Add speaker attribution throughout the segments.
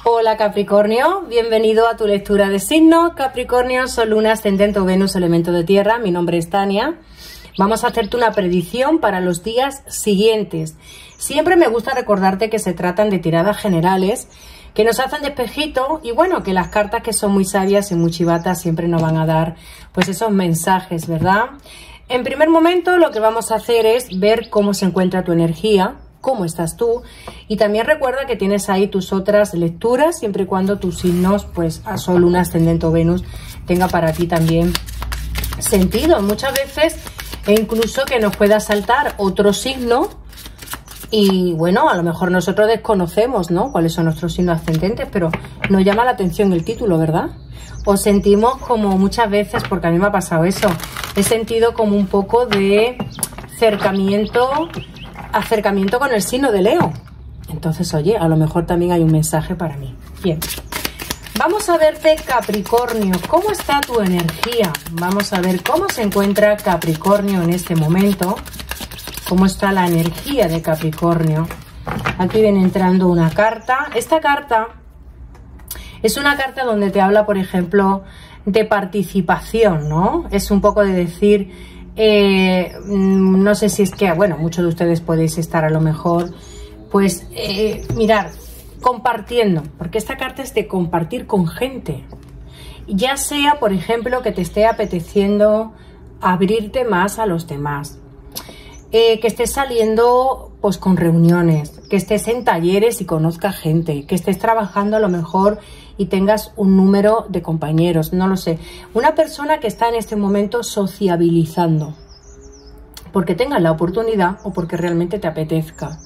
Speaker 1: Hola Capricornio, bienvenido a tu lectura de signos. Capricornio, Sol, Luna, Ascendente o Venus, elemento de tierra. Mi nombre es Tania. Vamos a hacerte una predicción para los días siguientes. Siempre me gusta recordarte que se tratan de tiradas generales que nos hacen de espejito y bueno, que las cartas que son muy sabias y muy chivatas siempre nos van a dar pues esos mensajes, ¿verdad? En primer momento lo que vamos a hacer es ver cómo se encuentra tu energía, cómo estás tú, y también recuerda que tienes ahí tus otras lecturas siempre y cuando tus signos pues a Sol, Luna, Ascendente o Venus tenga para ti también sentido. Muchas veces incluso que nos pueda saltar otro signo y bueno, a lo mejor nosotros desconocemos, ¿no?, cuáles son nuestros signos ascendentes, pero nos llama la atención el título, ¿verdad? O sentimos como muchas veces, porque a mí me ha pasado eso, he sentido como un poco de acercamiento con el signo de Leo. Entonces, oye, a lo mejor también hay un mensaje para mí. Bien, vamos a verte Capricornio. ¿Cómo está tu energía? Vamos a ver cómo se encuentra Capricornio en este momento. ¿Cómo está la energía de Capricornio? Aquí viene entrando una carta. Esta carta es una carta donde te habla, por ejemplo, de participación, ¿no? Es un poco de decir, no sé si es que, bueno, muchos de ustedes podéis estar a lo mejor, pues, mirar, compartiendo, porque esta carta es de compartir con gente. Ya sea, por ejemplo, que te esté apeteciendo abrirte más a los demás. Que estés saliendo pues con reuniones, que estés en talleres y conozcas gente, que estés trabajando a lo mejor y tengas un número de compañeros, no lo sé. Una persona que está en este momento sociabilizando, porque tengas la oportunidad o porque realmente te apetezca.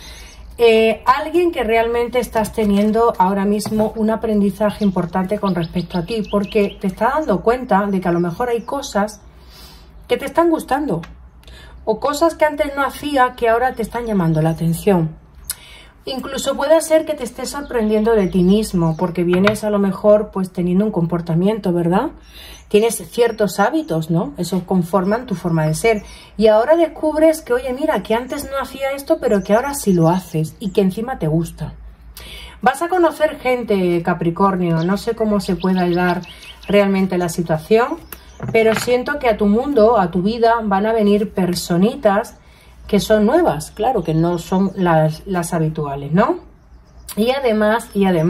Speaker 1: Alguien que realmente estás teniendo ahora mismo un aprendizaje importante con respecto a ti, porque te está dando cuenta de que a lo mejor hay cosas que te están gustando, o cosas que antes no hacía que ahora te están llamando la atención. Incluso puede ser que te estés sorprendiendo de ti mismo, porque vienes a lo mejor pues teniendo un comportamiento, ¿verdad? Tienes ciertos hábitos, ¿no? Esos conforman tu forma de ser. Y ahora descubres que, oye, mira, que antes no hacía esto, pero que ahora sí lo haces y que encima te gusta. Vas a conocer gente, Capricornio, no sé cómo se pueda dar realmente la situación, pero siento que a tu mundo, a tu vida, van a venir personitas que son nuevas, claro, que no son las habituales, ¿no? Y además,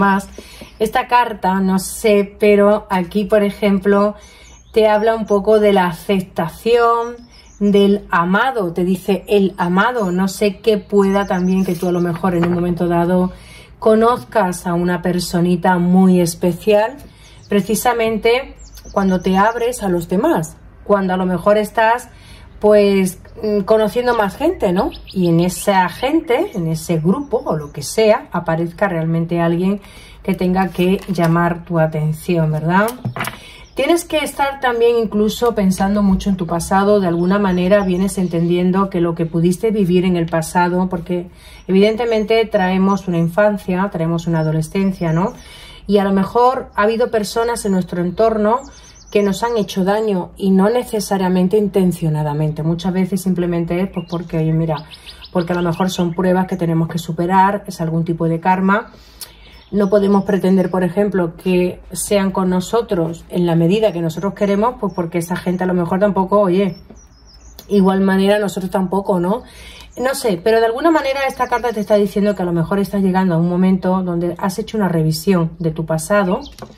Speaker 1: esta carta, no sé, pero aquí, por ejemplo, te habla un poco de la aceptación, del amado, te dice el amado, no sé qué pueda también que tú a lo mejor en un momento dado conozcas a una personita muy especial, precisamente cuando te abres a los demás, cuando a lo mejor estás pues conociendo más gente, ¿no? Y en esa gente, en ese grupo o lo que sea, aparezca realmente alguien que tenga que llamar tu atención, ¿verdad? Tienes que estar también incluso pensando mucho en tu pasado. De alguna manera vienes entendiendo que lo que pudiste vivir en el pasado, porque evidentemente traemos una infancia, traemos una adolescencia, ¿no? Y a lo mejor ha habido personas en nuestro entorno que nos han hecho daño y no necesariamente intencionadamente. Muchas veces simplemente es pues porque, oye, mira, porque a lo mejor son pruebas que tenemos que superar, es algún tipo de karma. No podemos pretender, por ejemplo, que sean con nosotros en la medida que nosotros queremos, pues porque esa gente a lo mejor tampoco, oye, igual manera nosotros tampoco, ¿no? No sé, pero de alguna manera esta carta te está diciendo que a lo mejor estás llegando a un momento donde has hecho una revisión de tu pasado,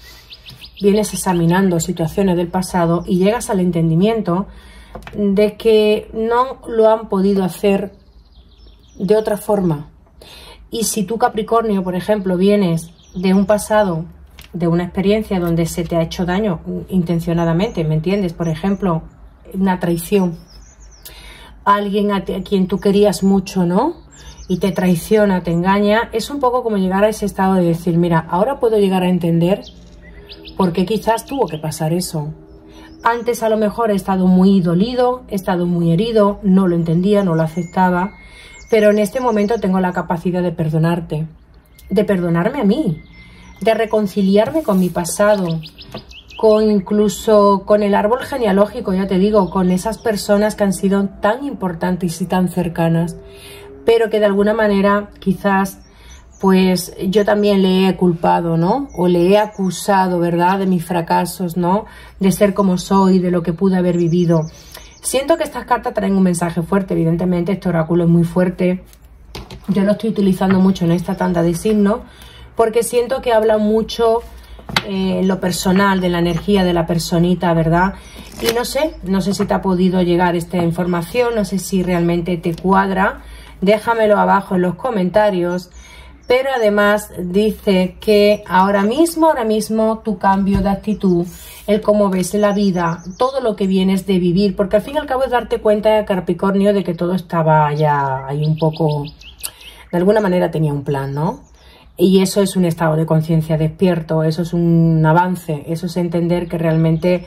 Speaker 1: vienes examinando situaciones del pasado y llegas al entendimiento de que no lo han podido hacer de otra forma. Y si tú, Capricornio, por ejemplo, vienes de un pasado, de una experiencia donde se te ha hecho daño intencionadamente, ¿me entiendes? Por ejemplo, una traición. Alguien a quien tú querías mucho, ¿no? Y te traiciona, te engaña. Es un poco como llegar a ese estado de decir, mira, ahora puedo llegar a entender por qué quizás tuvo que pasar eso. Antes a lo mejor he estado muy dolido, he estado muy herido, no lo entendía, no lo aceptaba, pero en este momento tengo la capacidad de perdonarte, de perdonarme a mí, de reconciliarme con mi pasado, incluso con el árbol genealógico, ya te digo, con esas personas que han sido tan importantes y tan cercanas, pero que de alguna manera quizás pues yo también le he culpado, ¿no? O le he acusado, ¿verdad? De mis fracasos, ¿no? De ser como soy, de lo que pude haber vivido. Siento que estas cartas traen un mensaje fuerte, evidentemente este oráculo es muy fuerte. Yo lo estoy utilizando mucho en esta tanda de signos porque siento que habla mucho en lo personal, de la energía de la personita, ¿verdad? Y no sé si te ha podido llegar esta información, no sé si realmente te cuadra. Déjamelo abajo en los comentarios. Pero además dice que ahora mismo tu cambio de actitud, el cómo ves la vida, todo lo que vienes de vivir, porque al fin y al cabo es darte cuenta, Capricornio, de que todo estaba ya ahí un poco, de alguna manera tenía un plan, ¿no? Y eso es un estado de conciencia despierto, eso es un avance, eso es entender que realmente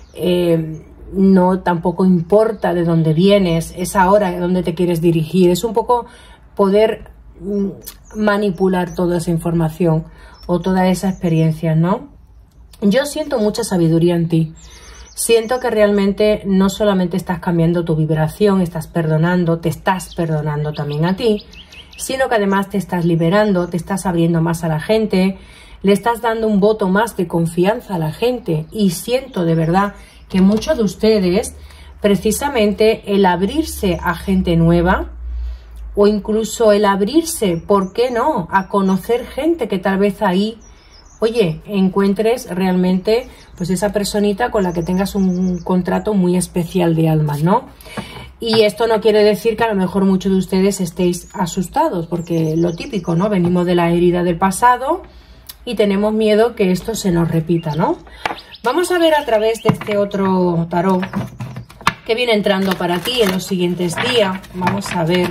Speaker 1: no tampoco importa de dónde vienes, es ahora de dónde te quieres dirigir, es un poco poder manipular toda esa información o toda esa experiencia, ¿no? Yo siento mucha sabiduría en ti. Siento que realmente no solamente estás cambiando tu vibración, estás perdonando, te estás perdonando también a ti, sino que además te estás liberando, te estás abriendo más a la gente, le estás dando un voto más de confianza a la gente. Y siento de verdad que muchos de ustedes, precisamente el abrirse a gente nueva, o incluso el abrirse, ¿por qué no?, a conocer gente que tal vez ahí, oye, encuentres realmente pues esa personita con la que tengas un contrato muy especial de almas, ¿no? Y esto no quiere decir que a lo mejor muchos de ustedes estéis asustados, porque lo típico, ¿no? Venimos de la herida del pasado y tenemos miedo que esto se nos repita, ¿no? Vamos a ver a través de este otro tarot que viene entrando para ti en los siguientes días. Vamos a ver.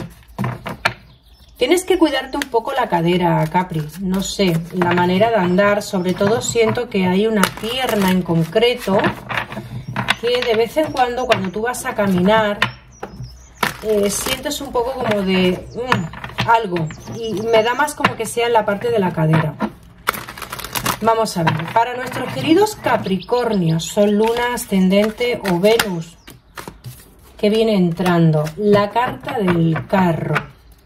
Speaker 1: Tienes que cuidarte un poco la cadera, Capri, no sé, la manera de andar, sobre todo siento que hay una pierna en concreto que de vez en cuando tú vas a caminar, sientes un poco como de algo, y me da más como que sea en la parte de la cadera. Vamos a ver, para nuestros queridos Capricornios, Sol, Luna, Ascendente o Venus, que viene entrando, la carta del carro.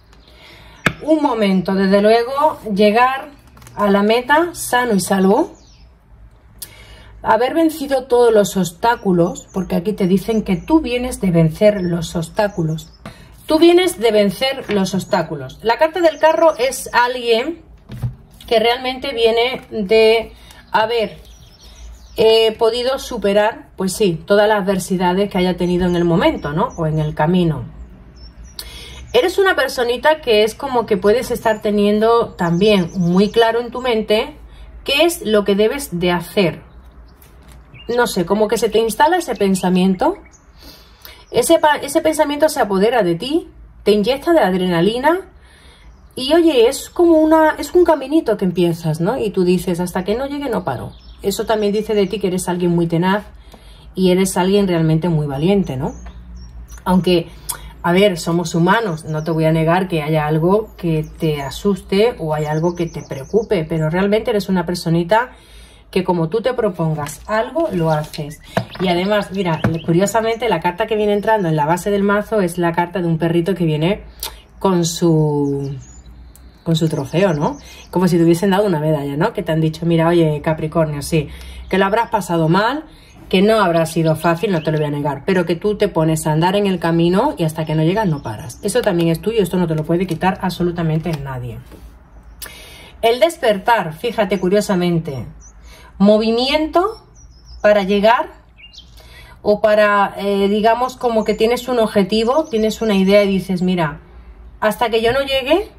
Speaker 1: Un momento, desde luego, llegar a la meta sano y salvo, haber vencido todos los obstáculos, porque aquí te dicen que tú vienes de vencer los obstáculos. Tú vienes de vencer los obstáculos. La carta del carro es alguien que realmente viene de haber podido superar, pues sí, todas las adversidades que haya tenido en el momento, ¿no? O en el camino. Eres una personita que es como que puedes estar teniendo también muy claro en tu mente qué es lo que debes de hacer. No sé, como que se te instala ese pensamiento. Ese pensamiento se apodera de ti, te inyecta de adrenalina y oye, es como un caminito que empiezas, ¿no? Y tú dices, hasta que no llegue no paro. Eso también dice de ti que eres alguien muy tenaz y eres alguien realmente muy valiente, ¿no? Aunque, a ver, somos humanos, no te voy a negar que haya algo que te asuste o hay algo que te preocupe, pero realmente eres una personita que como tú te propongas algo, lo haces. Y además, mira, curiosamente la carta que viene entrando en la base del mazo es la carta de un perrito que viene con su trofeo, ¿no? Como si te hubiesen dado una medalla, ¿no? Que te han dicho, mira, oye, Capricornio, sí, que lo habrás pasado mal, que no habrá sido fácil, no te lo voy a negar, pero que tú te pones a andar en el camino y hasta que no llegas no paras. Eso también es tuyo, esto no te lo puede quitar absolutamente nadie. El despertar, fíjate, curiosamente, movimiento para llegar o para, digamos, como que tienes un objetivo, tienes una idea y dices, mira, hasta que yo no llegue,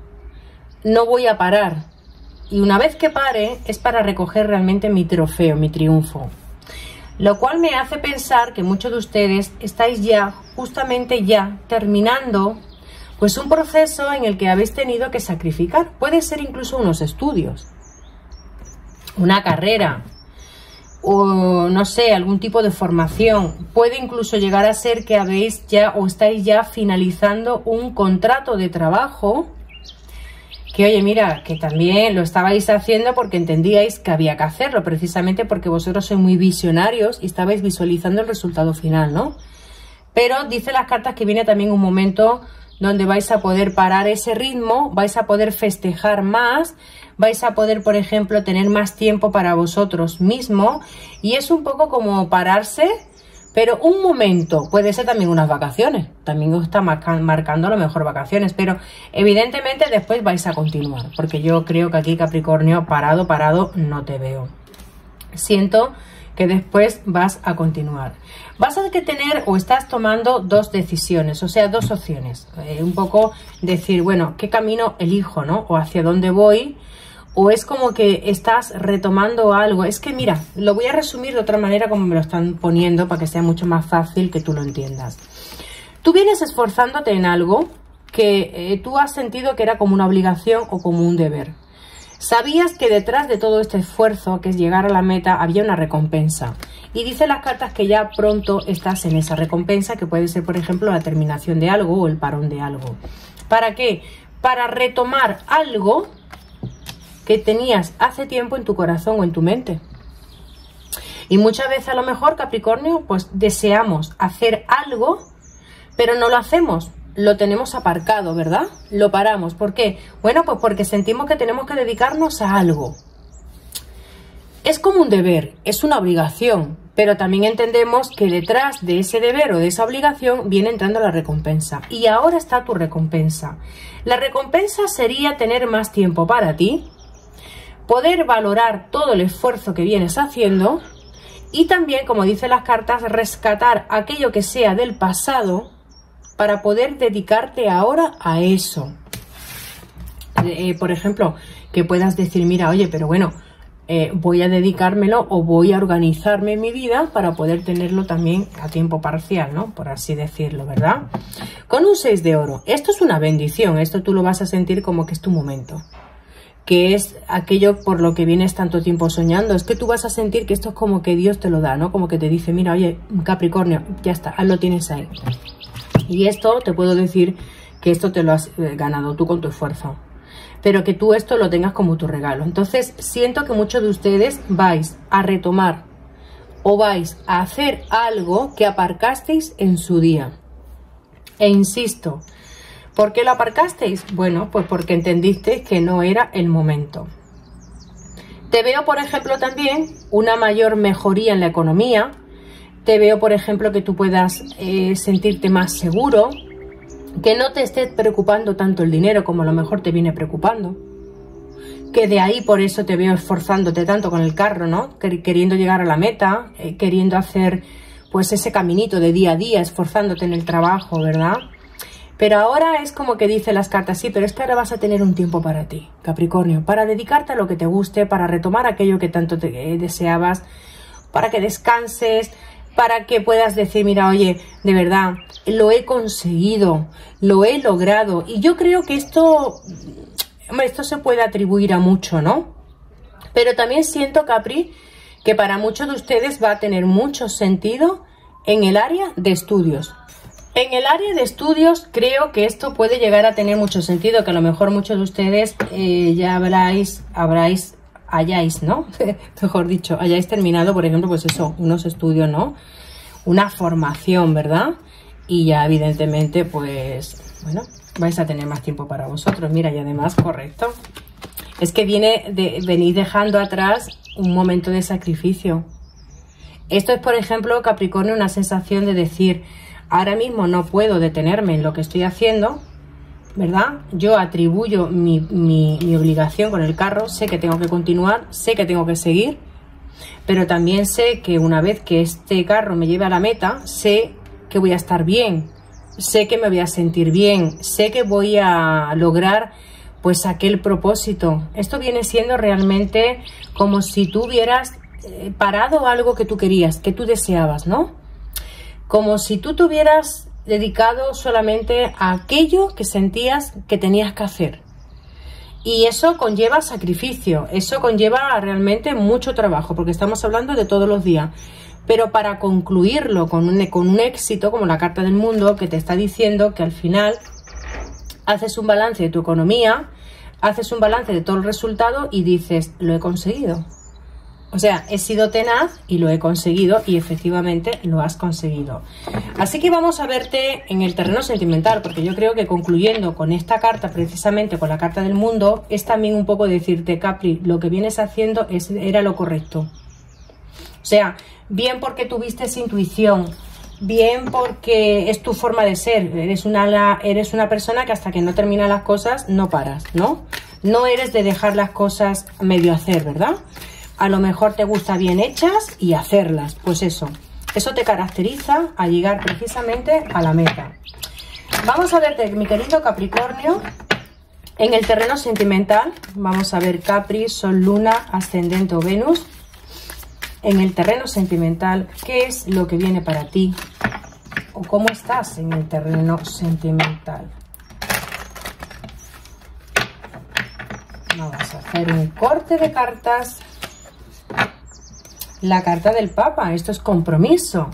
Speaker 1: no voy a parar. Y una vez que pare, es para recoger realmente mi trofeo, mi triunfo. Lo cual me hace pensar que muchos de ustedes estáis ya, justamente ya, terminando pues un proceso en el que habéis tenido que sacrificar. Puede ser incluso unos estudios, una carrera, o no sé, algún tipo de formación. Puede incluso llegar a ser que habéis ya o estáis ya finalizando un contrato de trabajo que, oye, mira, que también lo estabais haciendo porque entendíais que había que hacerlo, precisamente porque vosotros sois muy visionarios y estabais visualizando el resultado final, ¿no? Pero dice las cartas que viene también un momento donde vais a poder parar ese ritmo, vais a poder festejar más, vais a poder, por ejemplo, tener más tiempo para vosotros mismos, y es un poco como pararse, pero un momento. Puede ser también unas vacaciones, también os está marcando a lo mejor vacaciones, pero evidentemente después vais a continuar, porque yo creo que aquí, Capricornio, parado no te veo. Siento que después vas a continuar. Vas a tener o estás tomando dos decisiones, o sea, dos opciones. Un poco decir, bueno, ¿qué camino elijo, no? O hacia dónde voy, o es como que estás retomando algo. Es que mira, lo voy a resumir de otra manera como me lo están poniendo para que sea mucho más fácil que tú lo entiendas. Tú vienes esforzándote en algo que tú has sentido que era como una obligación o como un deber. Sabías que detrás de todo este esfuerzo, que es llegar a la meta, había una recompensa. Y dicen las cartas que ya pronto estás en esa recompensa, que puede ser, por ejemplo, la terminación de algo o el parón de algo. ¿Para qué? Para retomar algo que tenías hace tiempo en tu corazón o en tu mente. Y muchas veces a lo mejor, Capricornio, pues deseamos hacer algo, pero no lo hacemos. Lo tenemos aparcado, ¿verdad? Lo paramos. ¿Por qué? Bueno, pues porque sentimos que tenemos que dedicarnos a algo. Es como un deber, es una obligación, pero también entendemos que detrás de ese deber o de esa obligación viene entrando la recompensa. Y ahora está tu recompensa. La recompensa sería tener más tiempo para ti, poder valorar todo el esfuerzo que vienes haciendo y también, como dicen las cartas, rescatar aquello que sea del pasado para poder dedicarte ahora a eso. Por ejemplo, que puedas decir, mira, oye, pero bueno, voy a dedicármelo o voy a organizarme en mi vida para poder tenerlo también a tiempo parcial, ¿no? Por así decirlo, ¿verdad? Con un 6 de oro. Esto es una bendición, esto tú lo vas a sentir como que es tu momento. Que es aquello por lo que vienes tanto tiempo soñando. Es que tú vas a sentir que esto es como que Dios te lo da, ¿no? Como que te dice, mira, oye, Capricornio, ya está, lo tienes ahí. Y esto te puedo decir que esto te lo has ganado tú con tu esfuerzo, pero que tú esto lo tengas como tu regalo. Entonces siento que muchos de ustedes vais a retomar o vais a hacer algo que aparcasteis en su día. E insisto, ¿por qué lo aparcasteis? Bueno, pues porque entendisteis que no era el momento. Te veo, por ejemplo, también una mayor mejoría en la economía. Te veo, por ejemplo, que tú puedas sentirte más seguro, que no te esté preocupando tanto el dinero como a lo mejor te viene preocupando. Que de ahí por eso te veo esforzándote tanto con el carro, ¿no? Queriendo llegar a la meta, queriendo hacer pues ese caminito de día a día, esforzándote en el trabajo, ¿verdad? Pero ahora es como que dice las cartas, sí, pero es que ahora vas a tener un tiempo para ti, Capricornio, para dedicarte a lo que te guste, para retomar aquello que tanto te deseabas, para que descanses, para que puedas decir, mira, oye, de verdad, lo he conseguido, lo he logrado. Y yo creo que esto se puede atribuir a mucho, ¿no? Pero también siento, Capri, que para muchos de ustedes va a tener mucho sentido en el área de estudios. En el área de estudios creo que esto puede llegar a tener mucho sentido, que a lo mejor muchos de ustedes ya hayáis, ¿no? Mejor dicho, hayáis terminado, por ejemplo, pues eso, unos estudios, ¿no? Una formación, ¿verdad? Y ya evidentemente, pues, bueno, vais a tener más tiempo para vosotros. Mira, y además, correcto, es que venís dejando atrás un momento de sacrificio. Esto es, por ejemplo, Capricornio, una sensación de decir, ahora mismo no puedo detenerme en lo que estoy haciendo, ¿verdad? Yo atribuyo mi obligación con el carro, sé que tengo que continuar, sé que tengo que seguir, pero también sé que una vez que este carro me lleve a la meta, sé que voy a estar bien, sé que me voy a sentir bien, sé que voy a lograr pues aquel propósito. Esto viene siendo realmente como si tú hubieras parado algo que tú querías, que tú deseabas, ¿no? Como si tú te hubieras dedicado solamente a aquello que sentías que tenías que hacer. Y eso conlleva sacrificio, eso conlleva realmente mucho trabajo, porque estamos hablando de todos los días. Pero para concluirlo con un éxito, como la carta del mundo, que te está diciendo que al final haces un balance de tu economía, haces un balance de todo el resultado y dices, lo he conseguido. O sea, he sido tenaz y lo he conseguido y efectivamente lo has conseguido. Así que vamos a verte en el terreno sentimental, porque yo creo que concluyendo con esta carta, precisamente con la carta del mundo, es también un poco decirte, Capri, lo que vienes haciendo era lo correcto. O sea, bien porque tuviste esa intuición, bien porque es tu forma de ser, eres una persona que hasta que no termina las cosas no paras, ¿no? No eres de dejar las cosas medio hacer, ¿verdad? A lo mejor te gusta bien hechas y hacerlas, pues eso te caracteriza a llegar precisamente a la meta. Vamos a verte, mi querido Capricornio, en el terreno sentimental. Vamos a ver Capri, Sol, Luna, Ascendente o Venus. En el terreno sentimental, ¿qué es lo que viene para ti? ¿O cómo estás en el terreno sentimental? Vamos a hacer un corte de cartas. La carta del Papa, esto es compromiso.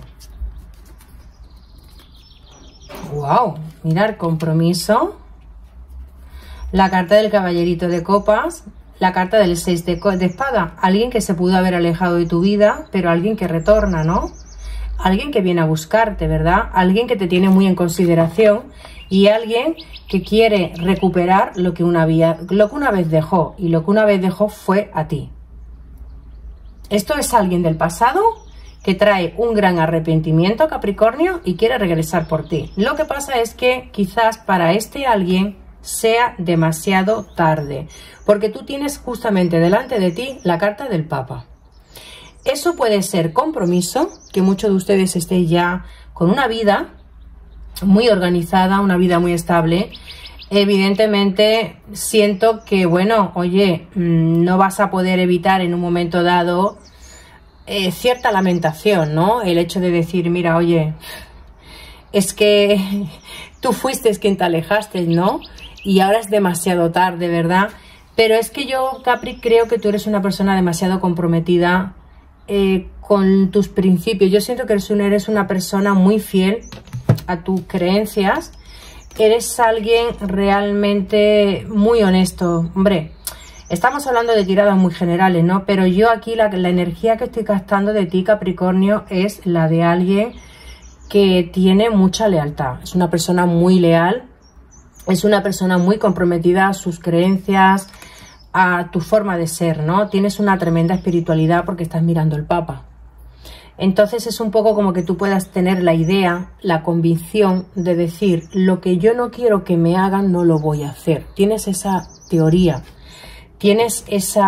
Speaker 1: ¡Wow! Mirar, compromiso. La carta del Caballerito de Copas. La carta del 6 de espada. Alguien que se pudo haber alejado de tu vida, pero alguien que retorna, ¿no? Alguien que viene a buscarte, ¿verdad? Alguien que te tiene muy en consideración y alguien que quiere recuperar lo que una vez dejó. Y lo que una vez dejó fue a ti. Esto es alguien del pasado que trae un gran arrepentimiento, Capricornio, y quiere regresar por ti. Lo que pasa es que quizás para este alguien sea demasiado tarde, porque tú tienes justamente delante de ti la carta del Papa. Eso puede ser compromiso, que muchos de ustedes estén ya con una vida muy organizada, una vida muy estable. Evidentemente siento que, bueno, oye, no vas a poder evitar en un momento dado cierta lamentación, ¿no? El hecho de decir, mira, oye, es que tú fuiste quien te alejaste, ¿no? Y ahora es demasiado tarde, ¿verdad? Pero es que yo, Capri, creo que tú eres una persona demasiado comprometida con tus principios. Yo siento que eres una persona muy fiel a tus creencias. Eres alguien realmente muy honesto. Hombre, estamos hablando de tiradas muy generales, ¿no? Pero yo aquí la energía que estoy captando de ti, Capricornio, es la de alguien que tiene mucha lealtad. Es una persona muy leal, es una persona muy comprometida a sus creencias, a tu forma de ser, ¿no? Tienes una tremenda espiritualidad porque estás mirando el Papa. Entonces es un poco como que tú puedas tener la idea, la convicción de decir, lo que yo no quiero que me hagan, no lo voy a hacer. Tienes esa teoría, tienes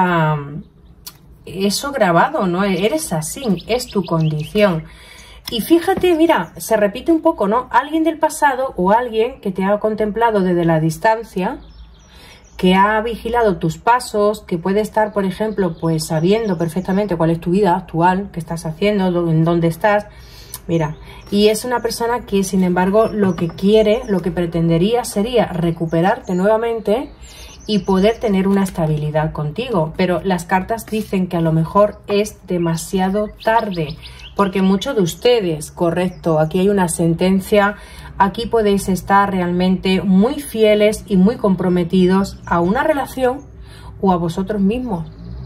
Speaker 1: eso grabado, ¿no? Eres así, es tu condición. Y fíjate, mira, se repite un poco, ¿no? Alguien del pasado o alguien que te ha contemplado desde la distancia, que ha vigilado tus pasos, que puede estar, por ejemplo, pues sabiendo perfectamente cuál es tu vida actual, qué estás haciendo, en dónde estás. Mira, y es una persona que, sin embargo, lo que quiere, lo que pretendería sería recuperarte nuevamente y poder tener una estabilidad contigo. Pero las cartas dicen que a lo mejor es demasiado tarde, porque muchos de ustedes, correcto, aquí hay una sentencia. Aquí podéis estar realmente muy fieles y muy comprometidos a una relación o a vosotros mismos.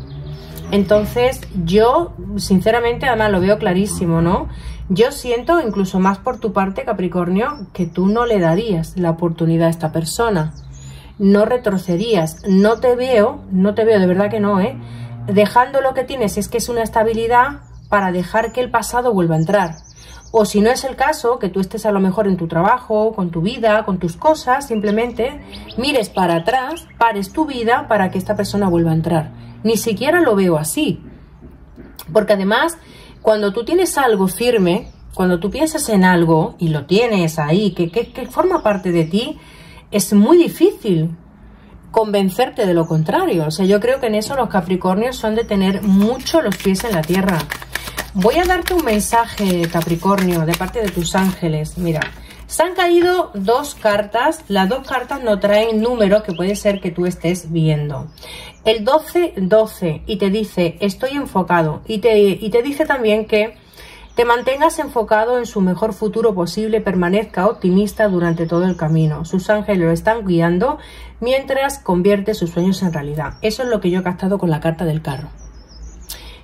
Speaker 1: Entonces yo, sinceramente, además lo veo clarísimo, ¿no? Yo siento, incluso más por tu parte, Capricornio, que tú no le darías la oportunidad a esta persona. No retrocedías. No te veo, de verdad que no, ¿eh? Dejando lo que tienes, es que es una estabilidad para dejar que el pasado vuelva a entrar. O si no es el caso, que tú estés a lo mejor en tu trabajo, con tu vida, con tus cosas, simplemente mires para atrás, pares tu vida para que esta persona vuelva a entrar. Ni siquiera lo veo así. Porque además, cuando tú tienes algo firme, cuando tú piensas en algo y lo tienes ahí, que forma parte de ti, es muy difícil convencerte de lo contrario. O sea, yo creo que en eso los Capricornios son de tener mucho los pies en la tierra. Voy a darte un mensaje, Capricornio, de parte de tus ángeles. Mira, se han caído dos cartas. Las dos cartas no traen números que puede ser que tú estés viendo. El 12, y te dice, estoy enfocado. Y te dice también que te mantengas enfocado en su mejor futuro posible, permanezca optimista durante todo el camino. Sus ángeles lo están guiando mientras convierte sus sueños en realidad. Eso es lo que yo he captado con la carta del carro.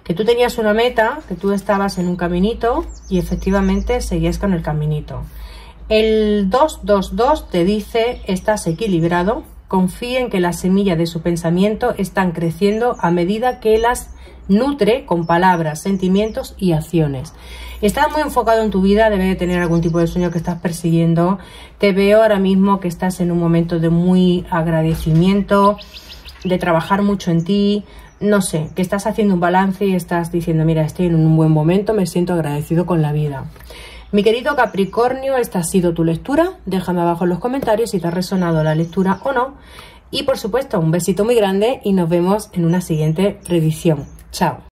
Speaker 1: que tú tenías una meta, que tú estabas en un caminito y efectivamente seguías con el caminito. El 222 te dice: estás equilibrado, confía en que las semillas de su pensamiento están creciendo a medida que las nutre con palabras, sentimientos y acciones. Estás muy enfocado en tu vida, debe de tener algún tipo de sueño que estás persiguiendo. Te veo ahora mismo que estás en un momento de muy agradecimiento, de trabajar mucho en ti. No sé, que estás haciendo un balance y estás diciendo: mira, estoy en un buen momento, me siento agradecido con la vida. Mi querido Capricornio, esta ha sido tu lectura. Déjame abajo en los comentarios si te ha resonado la lectura o no. Y por supuesto, un besito muy grande y nos vemos en una siguiente revisión. Chao.